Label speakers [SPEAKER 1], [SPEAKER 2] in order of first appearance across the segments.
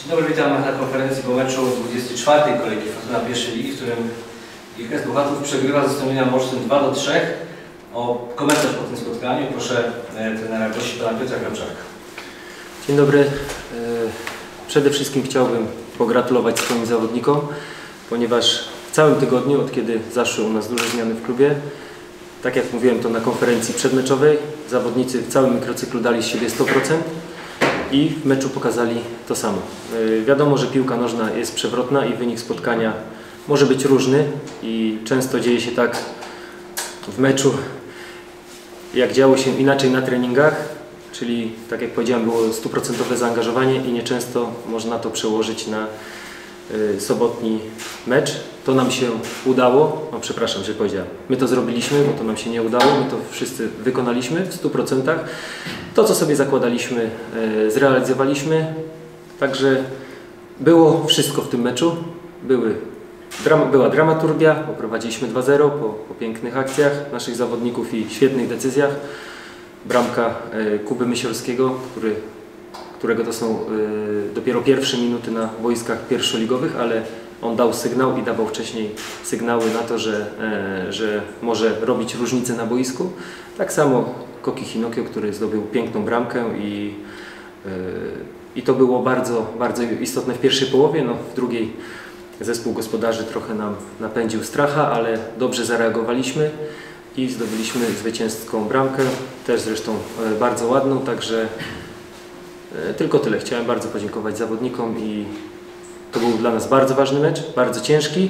[SPEAKER 1] Dzień dobry, witam na konferencji po meczu 24. kolejki Fortuna pierwszej ligi, w którym IKS Bełchatów przegrywa ze Stoninia Moszczyn 2-3. O komentarz po tym spotkaniu proszę trenera gości, pana Piotra Krawczaka.
[SPEAKER 2] Dzień dobry. Przede wszystkim chciałbym pogratulować swoim zawodnikom, ponieważ w całym tygodniu, od kiedy zaszły u nas duże zmiany w klubie, tak jak mówiłem to na konferencji przedmeczowej, zawodnicy w całym mikrocyklu dali z siebie 100% i w meczu pokazali to samo. Wiadomo, że piłka nożna jest przewrotna i wynik spotkania może być różny i często dzieje się tak w meczu, jak działo się inaczej na treningach, czyli tak jak powiedziałem, było 100% zaangażowanie i nieczęsto można to przełożyć na sobotni mecz. To nam się udało, przepraszam, że powiedziałem, my to zrobiliśmy, bo to nam się nie udało, my to wszyscy wykonaliśmy w 100%. To, co sobie zakładaliśmy, zrealizowaliśmy, także było wszystko w tym meczu. Była dramaturgia, poprowadziliśmy 2-0 po pięknych akcjach naszych zawodników i świetnych decyzjach. Bramka Kuby Mysiorskiego, którego to są dopiero pierwsze minuty na boiskach pierwszoligowych, ale on dał sygnał i dawał wcześniej sygnały na to, że może robić różnicę na boisku. Tak samo Koki Hinokio, który zdobył piękną bramkę i to było bardzo, bardzo istotne w pierwszej połowie. No, w drugiej zespół gospodarzy trochę nam napędził stracha, ale dobrze zareagowaliśmy i zdobyliśmy zwycięską bramkę, też zresztą bardzo ładną, także tylko tyle. Chciałem bardzo podziękować zawodnikom i to był dla nas bardzo ważny mecz, bardzo ciężki.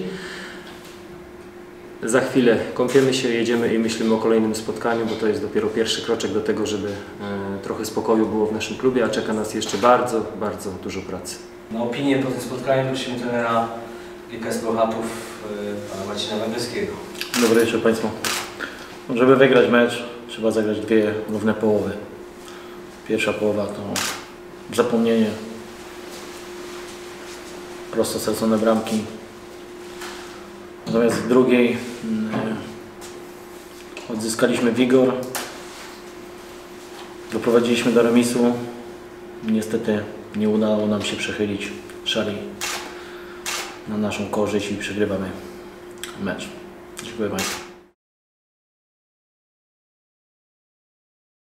[SPEAKER 2] Za chwilę kąpiemy się, jedziemy i myślimy o kolejnym spotkaniu, bo to jest dopiero pierwszy kroczek do tego, żeby trochę spokoju było w naszym klubie, a czeka nas jeszcze bardzo, bardzo dużo pracy.
[SPEAKER 1] Na opinię po tym spotkaniu prosimy trenera IKS Bełchatów, pana Marcina Węgierskiego.
[SPEAKER 3] Dobry wieczór Państwu. Żeby wygrać mecz, trzeba zagrać dwie równe połowy. Pierwsza połowa to zapomnienie, prosto stracone bramki. Natomiast w drugiej odzyskaliśmy wigor, doprowadziliśmy do remisu. Niestety nie udało nam się przechylić szali na naszą korzyść i przegrywamy mecz. Dziękuję Państwu.